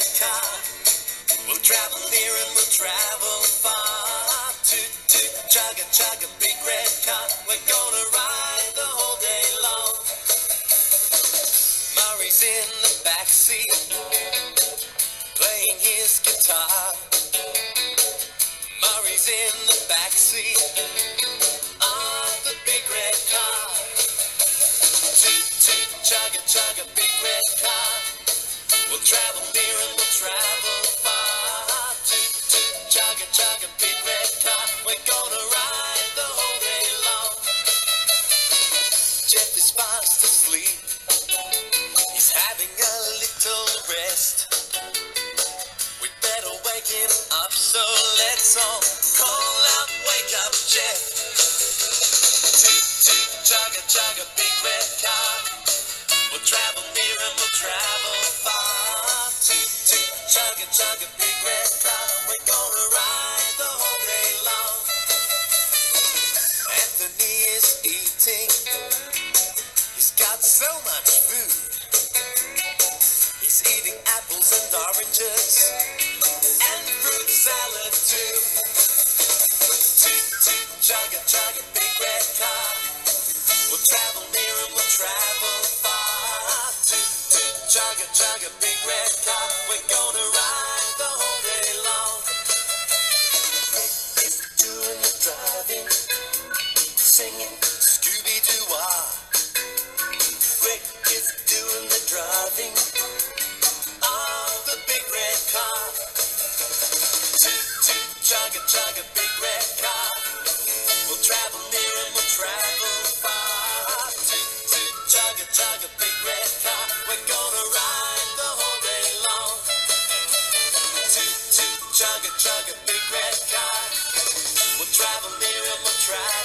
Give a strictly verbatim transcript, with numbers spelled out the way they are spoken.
red car. We'll travel near and we'll travel far. Toot toot, chug a chug a big red car. We're gonna ride the whole day long. Murray's in the backseat, playing his guitar. Murray's in the backseat of the big red car. Toot toot, chug a chug a big red car. We'll travel near and we'll travel far. Toot toot, chug a chug a big red car. We're gonna ride the whole day long. Jeff is fast asleep, he's having a little rest. We'd better wake him up, so let's all call out, wake up Jeff. Toot toot, chug a chug a big red car. We'll travel near and we'll travel far. Toot toot, chug a chug a big red car. We're gonna ride the whole day long. Anthony is eating, he's got so much food. He's eating apples and oranges and fruit salad too. Toot toot, chug a chug a big red car. We'll travel near and we'll travel far. Toot toot, chug a chug a big red car. We're gonna ride the whole day long. Rick is doing the driving, singing Scooby-Doo-wah. Rick is doing the driving of the big red car. Toot toot, chug a chug a big red car. We'll travel near and we'll travel far. Toot toot, chug a chug a big red car. We're gonna ride the whole day long. Toot toot, chug a chug a big red car. We'll travel near and we'll travel